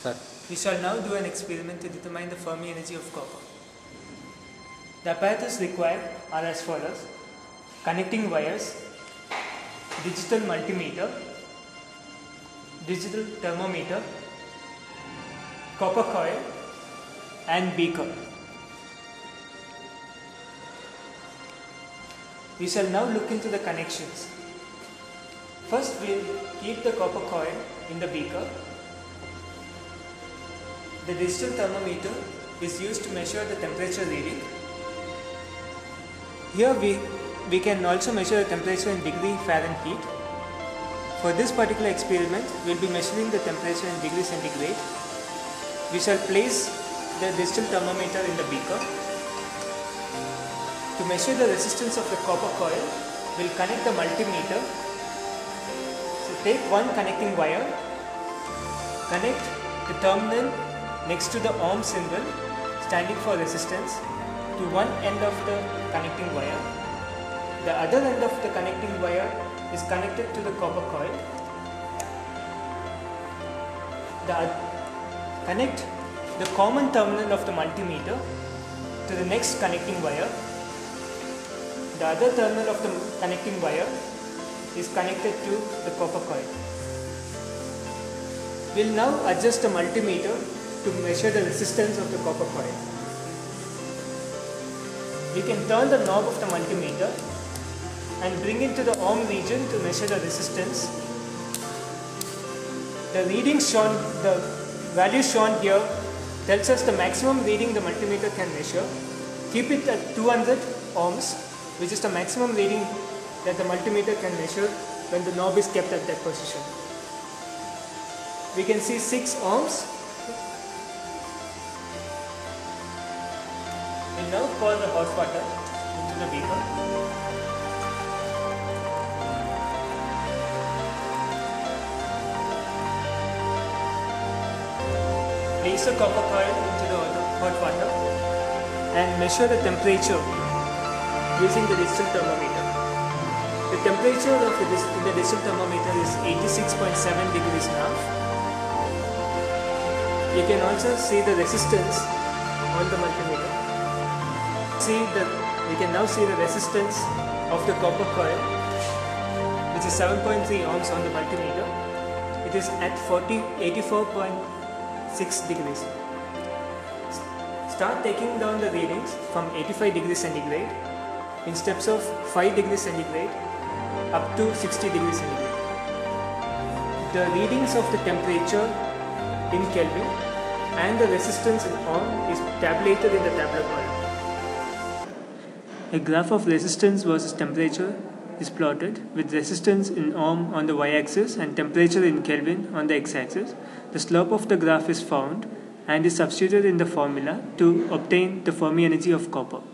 Start. We shall now do an experiment to determine the Fermi energy of copper. The apparatus required are as follows: connecting wires, digital multimeter, digital thermometer, copper coil and beaker. We shall now look into the connections. First, we will keep the copper coil in the beaker. The digital thermometer is used to measure the temperature reading. Here we can also measure the temperature in degree Fahrenheit. For this particular experiment, we will be measuring the temperature in degree centigrade. We shall place the digital thermometer in the beaker. To measure the resistance of the copper coil, we will connect the multimeter. So take one connecting wire, connect the terminal next to the ohm symbol standing for resistance to one end of the connecting wire. The other end of the connecting wire is connected to the copper coil. Connect the common terminal of the multimeter to the next connecting wire. The other terminal of the connecting wire is connected to the copper coil. We will now adjust the multimeter to measure the resistance of the copper coil. We can turn the knob of the multimeter and bring it to the ohm region to measure the resistance. The value shown here tells us the maximum reading the multimeter can measure. Keep it at 200 ohms, which is the maximum reading that the multimeter can measure when the knob is kept at that position. We can see 6 ohms. We now pour the hot water into the beaker. Place the copper coil into the hot water and measure the temperature using the digital thermometer. The temperature of the digital thermometer is 86.7 degrees now. You can also see the resistance on the multimeter. We can now see the resistance of the copper coil, which is 7.3 ohms on the multimeter. It is at 84.6 degrees. Start taking down the readings from 85 degrees centigrade in steps of 5 degrees centigrade up to 60 degrees centigrade. The readings of the temperature in Kelvin and the resistance in ohm is tabulated in the tabular column. A graph of resistance versus temperature is plotted with resistance in ohm on the y-axis and temperature in Kelvin on the x-axis. The slope of the graph is found and is substituted in the formula to obtain the Fermi energy of copper.